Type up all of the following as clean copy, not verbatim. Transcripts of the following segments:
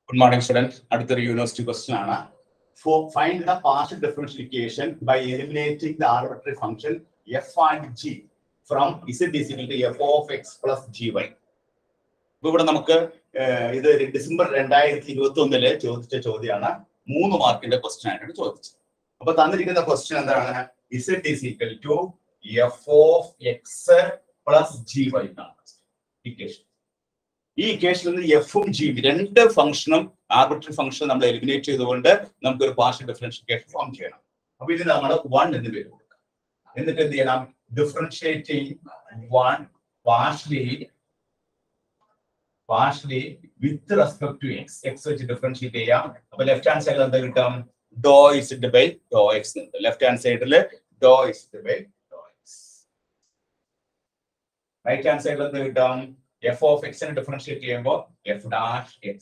Good morning, students. Another university question. Find the partial differential equation by eliminating the arbitrary function f and g from z is equal to f of x plus gy. ഇവിടെ നമുക്ക് ഇത് December 2021 ചോദിച്ച ചോദ്യമാണ്. 3 മാർക്കിന്റെ question ആയിട്ടാണ് ചോദിച്ചത്. അപ്പോൾ തന്നിരിക്കുന്ന ക്വസ്റ്റ്യൻ എന്താണ്? z is equal to f of x plus gy എന്നാണ് ഇക്വേഷൻ. ഈ ഇക്വേഷനിൽ നിന്ന് എഫും ജിയും രണ്ട് ഫംഗ്ഷനും ആർബിട്രറി ഫംഗ്ഷൻ നമ്മൾ എലിമിനേറ്റ് ചെയ്തുകൊണ്ട് നമുക്ക് ഒരു പാർഷ്യൽ ഡിഫറൻഷ്യൽ ഇക്വേഷൻ ഫോം ചെയ്യണം. അപ്പൊ ഇത് നമ്മൾ 1 എന്ന് പേര് കൊടുക്കാം. എന്നിട്ട് എന്ത് ചെയ്യണം? Differentiating 1 partially with respect to x വെച്ച് ഡിഫറൻഷിയേറ്റ് ചെയ്യാം. അപ്പൊ ലെഫ്റ്റ് ഹാൻഡ് സൈഡിൽ എന്താ കിട്ടും? Do z by do x ഉണ്ട്. ലെഫ്റ്റ് ഹാൻഡ് സൈഡിൽ do z by do x. Right hand സൈഡിൽ എന്താ കിട്ടും? f of x നെ ഡിഫറൻഷിയേറ്റ് ചെയ്യുമ്പോൾ f dash x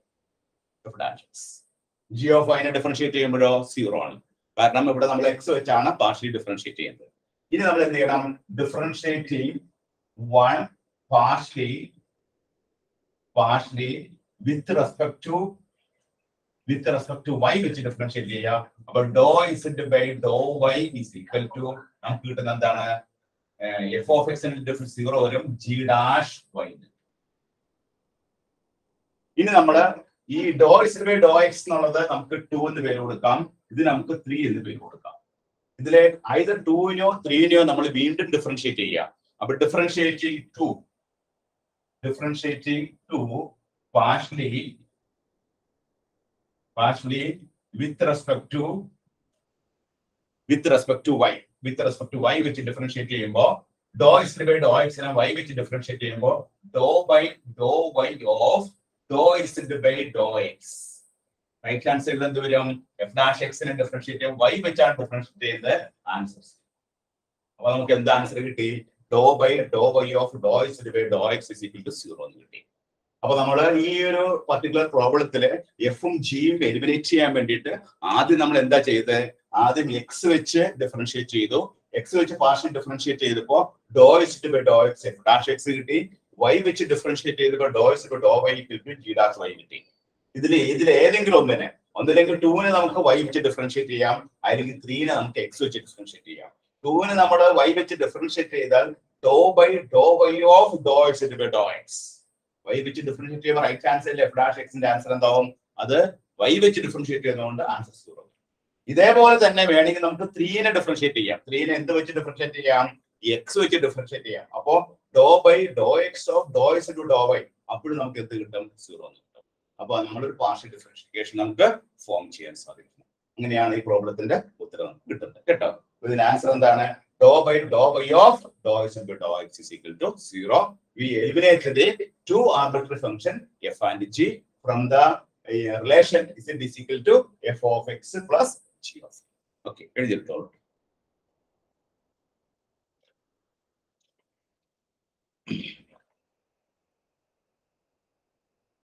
g of y നെ ഡിഫറൻഷിയേറ്റ് ചെയ്യുമ്പോഴോ 0 ആണ്. കാരണം ഇവിടെ നമ്മൾ x വെച്ചാണ് പാർഷ്യലി ഡിഫറൻഷിയേറ്റ് ചെയ്യുന്നത്. ഇനി നമ്മൾ എന്ത് ചെയ്യണം? Differentiating 1 partially with respect to y വെച്ച് ഡിഫറൻഷിയേറ്റ് ചെയ്യാം. അപ്പോൾ ഡോ z by Dr y is equal to നമുക്ക് കിട്ടുന്ന എന്താണ്? f of x ന്റെ ഡിഫറൻസ് 0 വരും, g dash y. ഇനി നമ്മൾ ഈ ഡോ z by ഡോ x എന്നുള്ളത് നമുക്ക് 2 എന്ന് പേര് കൊടുക്കാം. ഇത് നമുക്ക് 3 എന്ന് പേര് കൊടുക്കാം. ഇതിലെ either 2-നെയോ 3-നെയോ നമ്മൾ വീണ്ടും ഡിഫറൻഷിയേറ്റ് ചെയ്യാം. അപ്പോൾ differentiating 2 partially with respect to y which differentiate ചെയ്യുമ്പോൾ do z by do x നെ y വെച്ച് ഡിഫറൻഷിയേറ്റ് ചെയ്യുമ്പോൾ do y of do z by do x. Right hand സൈഡിൽ എന്ത് വരും? f dash x നെ ഡിഫറൻഷിയേറ്റ് ചെയ്യും y വെച്ചാണ് ഡിഫറൻഷിയേറ്റ് ചെയ്ത ആൻസേഴ്സ്. അപ്പോൾ നമുക്ക് എന്താ ആൻസർ കിട്ടി? ഡോ y of do z by do x is equal to 0 എന്ന് കിട്ടി. അപ്പൊ നമ്മൾ ഈ ഒരു പർട്ടിക്കുലർ പ്രോബ്ലത്തില് എഫും ജിയും എലിമിനേറ്റ് ചെയ്യാൻ വേണ്ടിയിട്ട് ആദ്യം നമ്മൾ എന്താ ചെയ്തത്? ആദ്യം എക്സ് വെച്ച് ഡിഫറൻഷിയേറ്റ് ചെയ്തു. എക്സ് വെച്ച് പാർഷ്യൽ ഡിഫറൻഷിയേറ്റ് ചെയ്തപ്പോ do z by do x f dash x കിട്ടി. y വെച്ച് ഡിഫറൻഷിയേറ്റ് ചെയ്തപ്പോ do z by Dr y കിട്ടി, g dash y കിട്ടി. ഇതിൽ ഏതെങ്കിലും ഒന്നില്ലെങ്കിൽ 2-നെ നമുക്ക് y വെച്ച് ഡിഫറൻഷിയേറ്റ് ചെയ്യാം, അല്ലെങ്കിൽ 3-നെ നമുക്ക് x വെച്ച് ഡിഫറൻഷിയേറ്റ് ചെയ്യാം. 2-നെ നമ്മൾ y വെച്ച് ഡിഫറൻഷിയേറ്റ് ചെയ്താൽ do y of do z by do x. y വെച്ച് ഡിഫറൻഷിയേറ്റ് ചെയ്യുമ്പോൾ റൈറ്റ് ഹാൻഡ് സൈഡിൽ f dash x ന്റെ ആൻസർ എന്താവും? അത് y വെച്ച് ഡിഫറൻഷിയേറ്റ് ചെയ്യുന്നതുകൊണ്ട് ആൻസർ 0. ഇതേപോലെ തന്നെ വേണമെങ്കിൽ നമുക്ക് 3-നെ ഡിഫറൻഷിയേറ്റ് ചെയ്യാം. 3-നെ എന്ത് വെച്ച് ഡിഫറൻഷിയേറ്റ് ചെയ്യാം? x വെച്ച് ഡിഫറൻഷിയേറ്റ് ചെയ്യാം. അപ്പോ ഡോ x of do z to Dr y, അപ്പോഴും നമുക്ക് എന്ത് കിട്ടും? 0 എന്ന് കിട്ടും. അപ്പൊ നമ്മളൊരു പാർഷ്യൽ ഡിഫറൻഷിയേഷൻ നമുക്ക് ഫോം ചെയ്യാൻ സാധിക്കും. അങ്ങനെയാണ് ഈ പ്രോബ്ലത്തിന്റെ ഉത്തരം കിട്ടുന്നത് കേട്ടോ. ഇതിന്റെ ആൻസർ എന്താണ്? ഡോ y of do z by do x is equal to 0. We eliminated the two arbitrary function f and g from the relation z is equal to f of x plus g of. Okay,